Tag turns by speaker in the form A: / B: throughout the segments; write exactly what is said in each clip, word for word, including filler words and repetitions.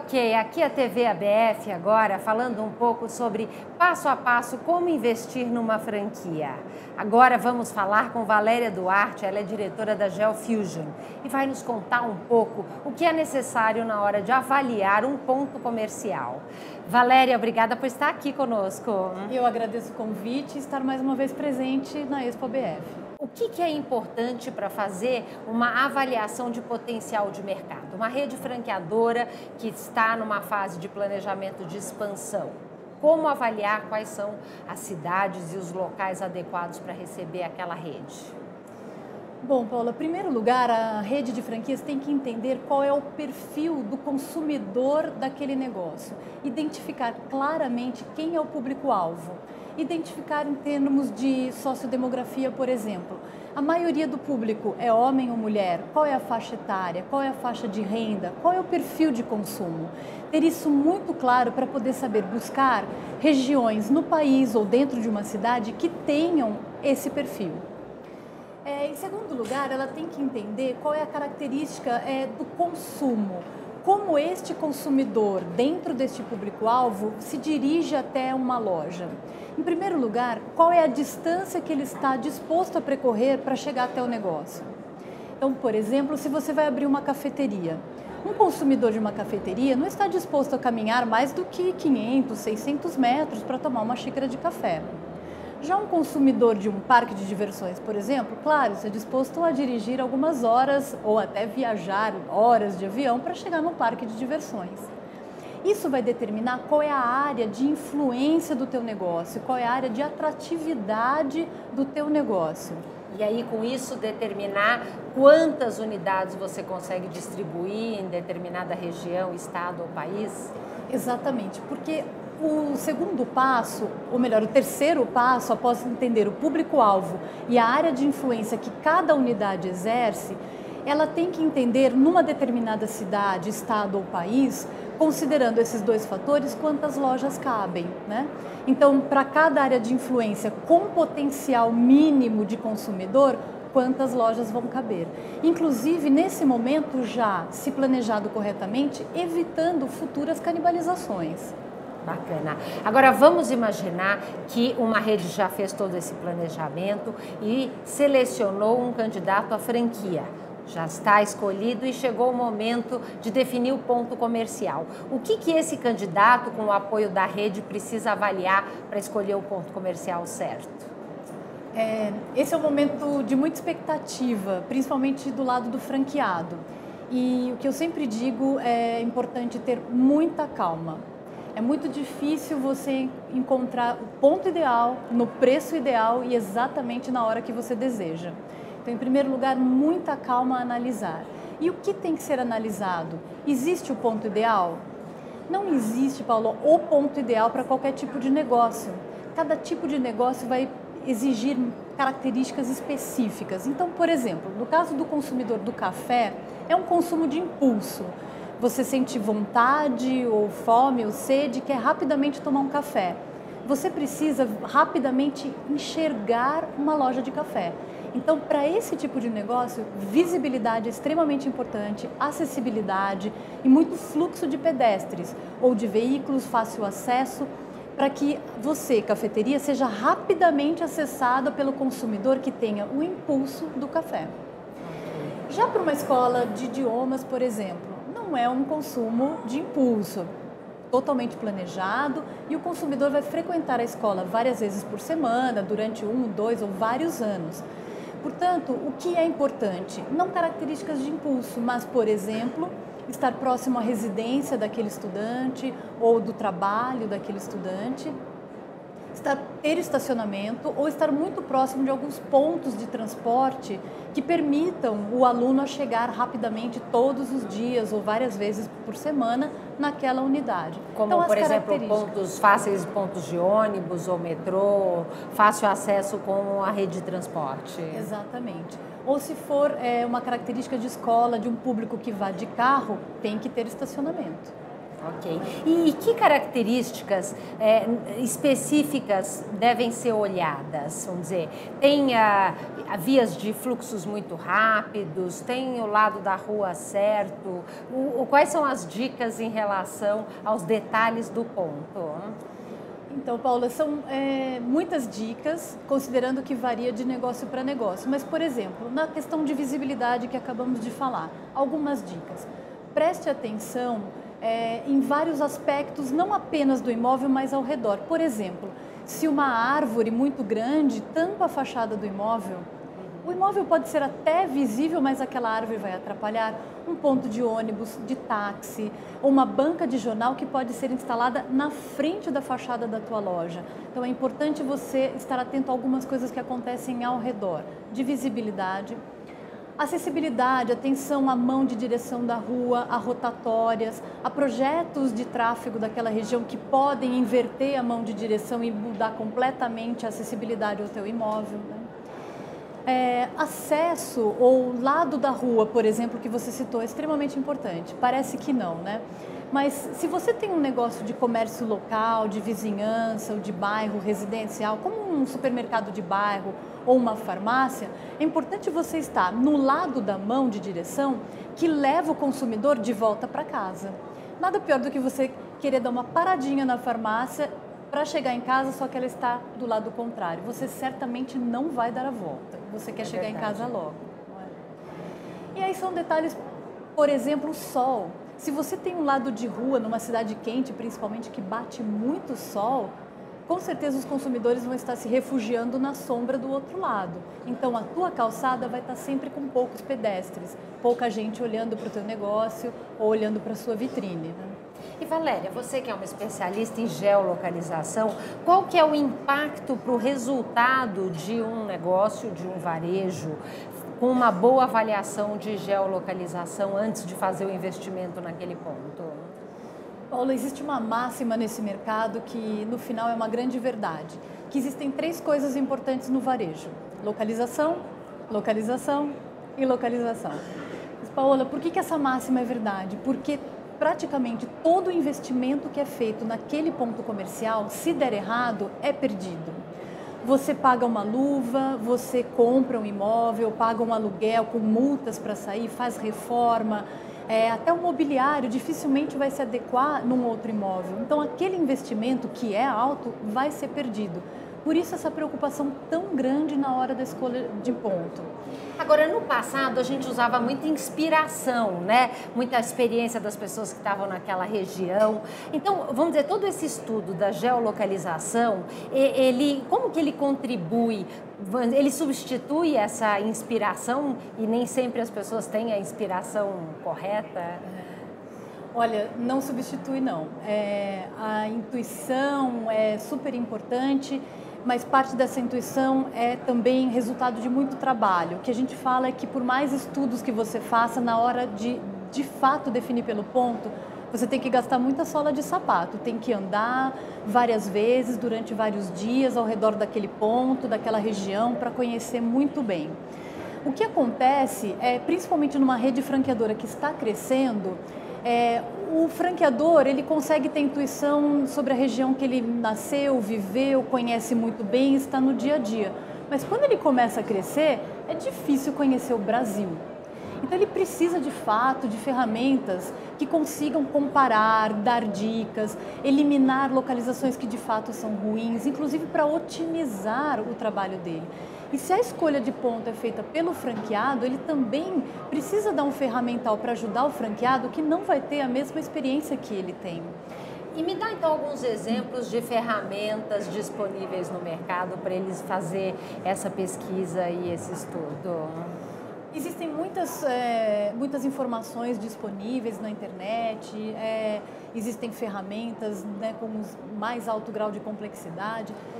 A: Ok, aqui a T V A B F agora falando um pouco sobre passo a passo como investir numa franquia. Agora vamos falar com Valéria Duarte, ela é diretora da Geofusion e vai nos contar um pouco o que é necessário na hora de avaliar um ponto comercial. Valéria, obrigada por estar aqui conosco.
B: Eu agradeço o convite e estar mais uma vez presente na Expo A B F.
A: O que, que é importante para fazer uma avaliação de potencial de mercado? Uma rede franqueadora que está numa fase de planejamento de expansão. Como avaliar quais são as cidades e os locais adequados para receber aquela rede?
B: Bom, Paula, em primeiro lugar, a rede de franquias tem que entender qual é o perfil do consumidor daquele negócio. Identificar claramente quem é o público-alvo. Identificar em termos de sociodemografia, por exemplo. A maioria do público é homem ou mulher? Qual é a faixa etária? Qual é a faixa de renda? Qual é o perfil de consumo? Ter isso muito claro para poder saber buscar regiões no país ou dentro de uma cidade que tenham esse perfil. É, em segundo lugar, ela tem que entender qual é a característica é, do consumo. Como este consumidor, dentro deste público-alvo, se dirige até uma loja. Em primeiro lugar, qual é a distância que ele está disposto a percorrer para chegar até o negócio? Então, por exemplo, se você vai abrir uma cafeteria, um consumidor de uma cafeteria não está disposto a caminhar mais do que quinhentos, seiscentos metros para tomar uma xícara de café. Já um consumidor de um parque de diversões, por exemplo, claro, está disposto a dirigir algumas horas ou até viajar horas de avião para chegar no parque de diversões. Isso vai determinar qual é a área de influência do teu negócio, qual é a área de atratividade do teu negócio.
A: E aí, com isso, determinar quantas unidades você consegue distribuir em determinada região, estado ou país?
B: Exatamente, porque o segundo passo, ou melhor, o terceiro passo, após entender o público-alvo e a área de influência que cada unidade exerce, ela tem que entender numa determinada cidade, estado ou país, considerando esses dois fatores, quantas lojas cabem, né? Então, para cada área de influência com potencial mínimo de consumidor, quantas lojas vão caber. Inclusive, nesse momento, já se planejado corretamente, evitando futuras canibalizações.
A: Bacana. Agora vamos imaginar que uma rede já fez todo esse planejamento e selecionou um candidato à franquia. Já está escolhido e chegou o momento de definir o ponto comercial. O que, que esse candidato, com o apoio da rede, precisa avaliar para escolher o ponto comercial certo?
B: É, esse é um momento de muita expectativa, principalmente do lado do franqueado. E o que eu sempre digo é importante ter muita calma. É muito difícil você encontrar o ponto ideal, no preço ideal e exatamente na hora que você deseja. Então, em primeiro lugar, muita calma a analisar. E o que tem que ser analisado? Existe o ponto ideal? Não existe, Paulo, o ponto ideal para qualquer tipo de negócio. Cada tipo de negócio vai exigir características específicas. Então, por exemplo, no caso do consumidor do café, é um consumo de impulso. Você sente vontade ou fome ou sede, quer rapidamente tomar um café. Você precisa rapidamente enxergar uma loja de café. Então, para esse tipo de negócio, visibilidade é extremamente importante, acessibilidade e muito fluxo de pedestres ou de veículos, fácil acesso, para que você, cafeteria, seja rapidamente acessada pelo consumidor que tenha o impulso do café. Já para uma escola de idiomas, por exemplo, não é um consumo de impulso, totalmente planejado, e o consumidor vai frequentar a escola várias vezes por semana, durante um, dois ou vários anos. Portanto, o que é importante? Não características de impulso, mas, por exemplo, estar próximo à residência daquele estudante ou do trabalho daquele estudante, estar, ter estacionamento ou estar muito próximo de alguns pontos de transporte que permitam o aluno a chegar rapidamente todos os dias ou várias vezes por semana naquela unidade.
A: Como,
B: então,
A: por exemplo, pontos fáceis, pontos de ônibus ou metrô, fácil acesso com a rede de transporte.
B: Exatamente. Ou se for é, uma característica de escola, de um público que vá de carro, tem que ter estacionamento.
A: Ok. E que características é, específicas devem ser olhadas? Vamos dizer, tem a, a vias de fluxos muito rápidos, tem o lado da rua certo? O, o, quais são as dicas em relação aos detalhes do ponto?
B: Então, Paula, são é, muitas dicas, considerando que varia de negócio para negócio. Mas, por exemplo, na questão de visibilidade que acabamos de falar, algumas dicas. Preste atenção É, em vários aspectos, não apenas do imóvel, mas ao redor. Por exemplo, se uma árvore muito grande tampa a fachada do imóvel, o imóvel pode ser até visível, mas aquela árvore vai atrapalhar. Um ponto de ônibus, de táxi, ou uma banca de jornal que pode ser instalada na frente da fachada da tua loja. Então é importante você estar atento a algumas coisas que acontecem ao redor, de visibilidade. Acessibilidade, atenção à mão de direção da rua, a rotatórias, a projetos de tráfego daquela região que podem inverter a mão de direção e mudar completamente a acessibilidade ao teu imóvel. Né? É, acesso ou lado da rua, por exemplo, que você citou, é extremamente importante. Parece que não, né? Mas se você tem um negócio de comércio local, de vizinhança, ou de bairro residencial, como um supermercado de bairro ou uma farmácia, é importante você estar no lado da mão de direção que leva o consumidor de volta para casa. Nada pior do que você querer dar uma paradinha na farmácia para chegar em casa, só que ela está do lado contrário. Você certamente não vai dar a volta. Você quer é chegar verdade. Em casa logo. Não é? E aí são detalhes, por exemplo, o sol. Se você tem um lado de rua numa cidade quente, principalmente que bate muito sol, com certeza os consumidores vão estar se refugiando na sombra do outro lado. Então a tua calçada vai estar sempre com poucos pedestres, pouca gente olhando para o teu negócio ou olhando para a sua vitrine. Né?
A: E Valéria, você que é uma especialista em geolocalização, qual que é o impacto para o resultado de um negócio, de um varejo, com uma boa avaliação de geolocalização antes de fazer o investimento naquele ponto?
B: Paula, existe uma máxima nesse mercado que no final é uma grande verdade, que existem três coisas importantes no varejo: localização, localização e localização. Mas, Paola, por que que essa máxima é verdade? Porque praticamente todo investimento que é feito naquele ponto comercial, se der errado, é perdido. Você paga uma luva, você compra um imóvel, paga um aluguel com multas para sair, faz reforma, é, até o mobiliário dificilmente vai se adequar num outro imóvel. Então aquele investimento que é alto vai ser perdido. Por isso essa preocupação tão grande na hora da escolha de ponto.
A: Agora, no passado, a gente usava muita inspiração, né? Muita experiência das pessoas que estavam naquela região. Então, vamos dizer, todo esse estudo da geolocalização, ele, como que ele contribui? Ele substitui essa inspiração e nem sempre as pessoas têm a inspiração correta?
B: Olha, não substitui não. É, a intuição é super importante, mas parte dessa intuição é também resultado de muito trabalho. O que a gente fala é que por mais estudos que você faça, na hora de, de fato, definir pelo ponto, você tem que gastar muita sola de sapato, tem que andar várias vezes, durante vários dias, ao redor daquele ponto, daquela região, para conhecer muito bem. O que acontece é, principalmente numa rede franqueadora que está crescendo, É, o franqueador ele consegue ter intuição sobre a região que ele nasceu, viveu, conhece muito bem, está no dia a dia. Mas quando ele começa a crescer, é difícil conhecer o Brasil. Então ele precisa de fato de ferramentas que consigam comparar, dar dicas, eliminar localizações que de fato são ruins, inclusive para otimizar o trabalho dele. E se a escolha de ponto é feita pelo franqueado, ele também precisa dar um ferramental para ajudar o franqueado que não vai ter a mesma experiência que ele tem.
A: E me dá então alguns exemplos de ferramentas disponíveis no mercado para eles fazer essa pesquisa e esse estudo.
B: Existem muitas, é, muitas informações disponíveis na internet, é, existem ferramentas, né, com mais alto grau de complexidade.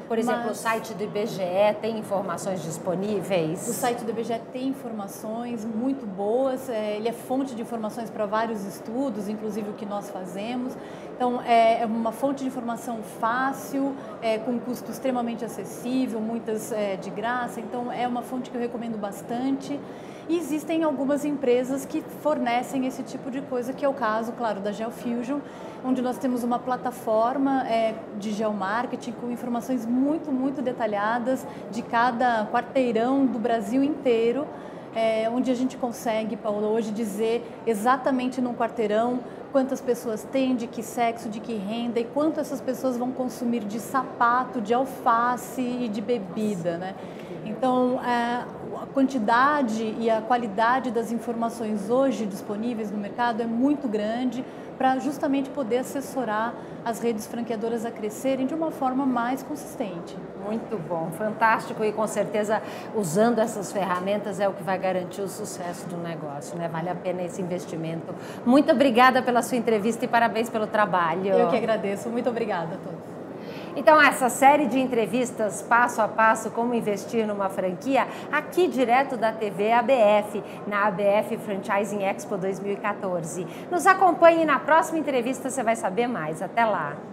A: Por exemplo,
B: Mas...
A: o site do I B G E tem informações disponíveis?
B: O site do I B G E tem informações muito boas, é, ele é fonte de informações para vários estudos, inclusive o que nós fazemos. Então, é uma fonte de informação fácil, é, com custo extremamente acessível, muitas é, de graça. Então, é uma fonte que eu recomendo bastante. E existem algumas empresas que fornecem esse tipo de coisa, que é o caso, claro, da GeoFusion, onde nós temos uma plataforma é, de geomarketing com informações muito, muito detalhadas de cada quarteirão do Brasil inteiro, é, onde a gente consegue, Paulo, hoje dizer exatamente num quarteirão quantas pessoas tem, de que sexo, de que renda e quanto essas pessoas vão consumir de sapato, de alface e de bebida, né? Então, a quantidade e a qualidade das informações hoje disponíveis no mercado é muito grande para justamente poder assessorar as redes franqueadoras a crescerem de uma forma mais consistente.
A: Muito bom, fantástico, e com certeza usando essas ferramentas é o que vai garantir o sucesso do negócio, né? Vale a pena esse investimento. Muito obrigada pela sua entrevista e parabéns pelo trabalho.
B: Eu que agradeço, muito obrigada a todos.
A: Então, essa série de entrevistas passo a passo como investir numa franquia, aqui direto da T V A B F, na A B F Franchising Expo dois mil e quatorze. Nos acompanhe na próxima entrevista, você vai saber mais. Até lá!